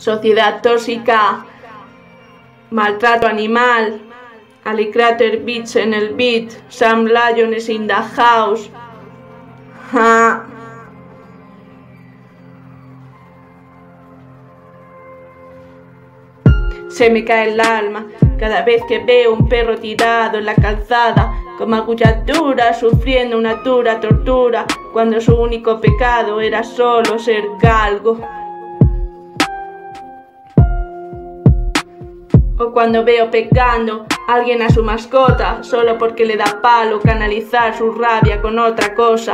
Sociedad tóxica, maltrato animal, Ali Crater Beats en el beat, Sam Lyons in the house. Ja. Se me cae el alma cada vez que veo un perro tirado en la calzada, con magulladuras, sufriendo una dura tortura, cuando su único pecado era solo ser galgo. O cuando veo pecando alguien a su mascota, solo porque le da palo canalizar su rabia con otra cosa.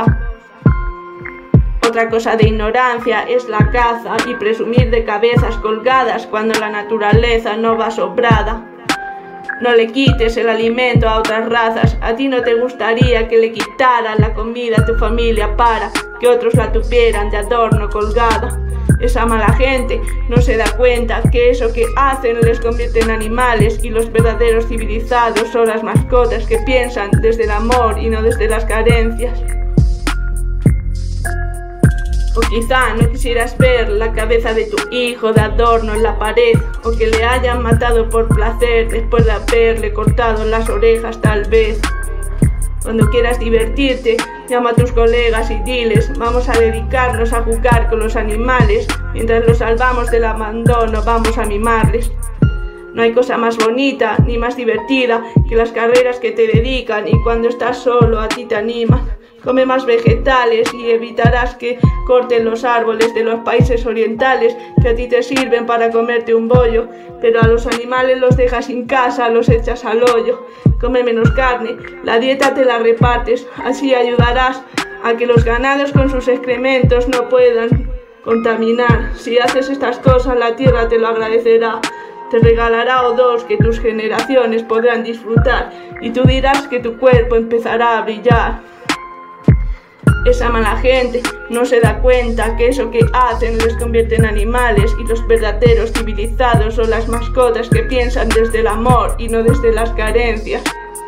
Otra cosa de ignorancia es la caza y presumir de cabezas colgadas cuando la naturaleza no va sobrada. No le quites el alimento a otras razas, a ti no te gustaría que le quitaran la comida a tu familia para que otros la tuvieran de adorno colgada. Esa mala gente no se da cuenta que eso que hacen les convierte en animales y los verdaderos civilizados son las mascotas que piensan desde el amor y no desde las carencias. O quizá no quisieras ver la cabeza de tu hijo de adorno en la pared, o que le hayan matado por placer después de haberle cortado las orejas tal vez. Cuando quieras divertirte, llama a tus colegas y diles, vamos a dedicarnos a jugar con los animales, mientras los salvamos del abandono vamos a mimarles. No hay cosa más bonita ni más divertida que las carreras que te dedican y cuando estás solo a ti te animan. Come más vegetales y evitarás que corten los árboles de los países orientales que a ti te sirven para comerte un bollo, pero a los animales los dejas sin casa, los echas al hoyo. Come menos carne, la dieta te la repartes, así ayudarás a que los ganados con sus excrementos no puedan contaminar. Si haces estas cosas, la tierra te lo agradecerá. Te regalará O2 que tus generaciones podrán disfrutar y tú dirás que tu cuerpo empezará a brillar. Esa mala gente no se da cuenta que eso que hacen les convierte en animales y los verdaderos civilizados son las mascotas que piensan desde el amor y no desde las carencias.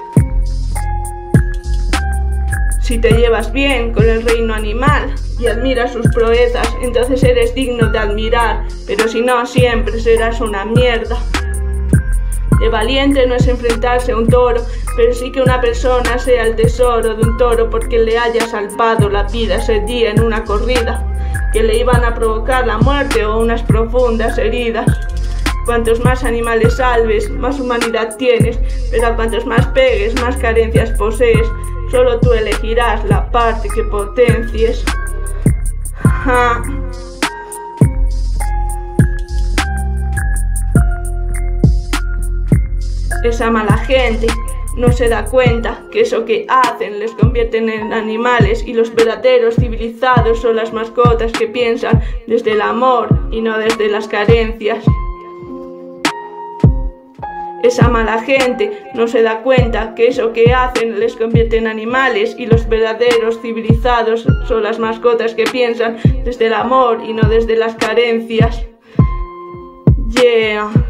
Si te llevas bien con el reino animal y admiras sus proezas, entonces eres digno de admirar, pero si no, siempre serás una mierda. De valiente no es enfrentarse a un toro, pero sí que una persona sea el tesoro de un toro porque le haya salvado la vida ese día en una corrida, que le iban a provocar la muerte o unas profundas heridas. Cuantos más animales salves, más humanidad tienes, pero a cuantos más pegues, más carencias posees. Solo tú elegirás la parte que potencies. Ja. Esa mala gente no se da cuenta que eso que hacen les convierten en animales y los verdaderos civilizados son las mascotas que piensan desde el amor y no desde las carencias. Esa mala gente no se da cuenta que eso que hacen les convierte en animales y los verdaderos civilizados son las mascotas que piensan desde el amor y no desde las carencias. Yeah.